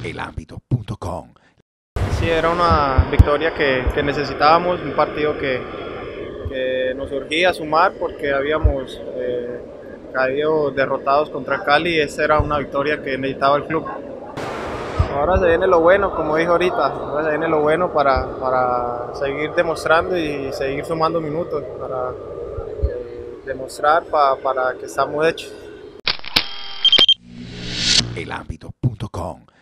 elambito.com. Sí, era una victoria que necesitábamos, un partido que nos urgía sumar porque habíamos caído derrotados contra Cali y esa era una victoria que necesitaba el club. Ahora se viene lo bueno, como dije ahorita, ahora se viene lo bueno para seguir demostrando y seguir sumando minutos, para demostrar para que estamos hechos. elambito.com.